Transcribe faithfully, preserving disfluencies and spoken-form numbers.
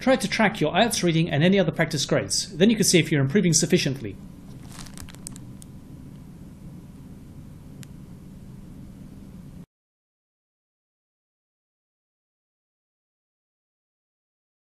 Try to track your I E L T S reading and any other practice grades, then you can see if you're improving sufficiently.